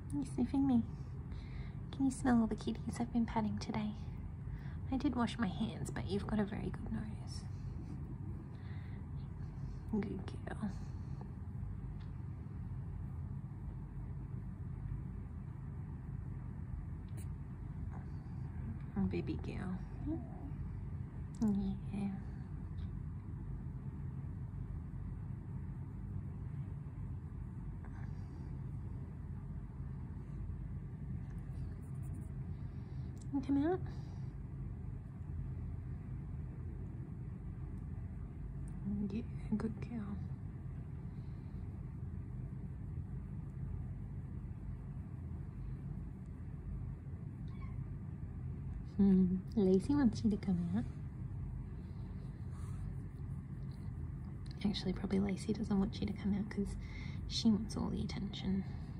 Are you sniffing me? Can you smell all the kitties I've been patting today? I did wash my hands, but you've got a very good nose. Good girl. Oh, baby girl. Yeah. Come out. Yeah, good girl. Lacey wants you to come out. Actually, probably Lacey doesn't want you to come out because she wants all the attention.